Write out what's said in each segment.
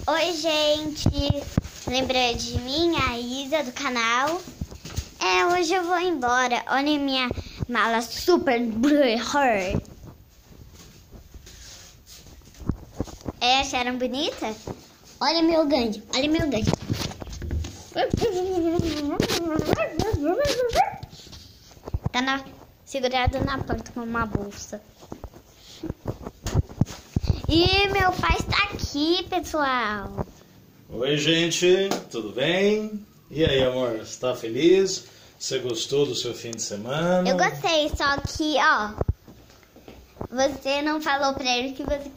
Oi, gente! Lembra de mim, a Isa, do canal? Hoje eu vou embora. Olha minha mala super... Acharam bonita? Olha meu ganho, olha meu ganho. Tá segurado na porta com uma bolsa. E meu pai está aqui, pessoal. Oi, gente, tudo bem? E aí, amor, você tá feliz? Você gostou do seu fim de semana? Eu gostei, só que, você não falou pra eles que você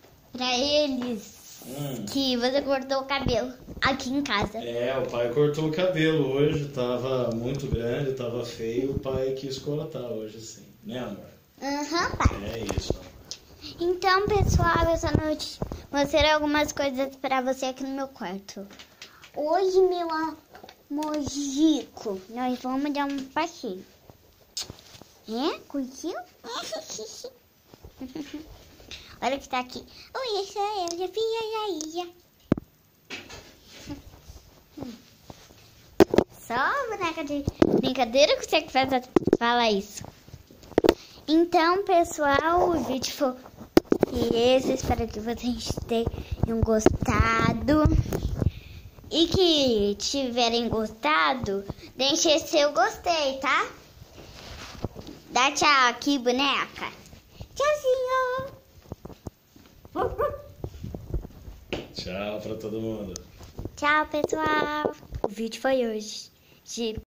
cortou o cabelo aqui em casa. O pai cortou o cabelo hoje, tava muito grande, tava feio, o pai quis cortar hoje sim, né, amor? Pai. É isso, amor. Então, pessoal, essa noite vou mostrar algumas coisas pra você aqui no meu quarto. Hoje, meu amorzico, nós vamos dar um passeio. Curtiu? Olha o que tá aqui. Oi, essa é a minha filha. Só boneca de brincadeira que você fala isso. Então, pessoal, o vídeo foi esse. Espero que vocês tenham gostado. E que tiverem gostado, deixe seu gostei, tá? Dá tchau aqui, boneca. Tchauzinho. Tchau pra todo mundo. Tchau, pessoal. O vídeo foi hoje.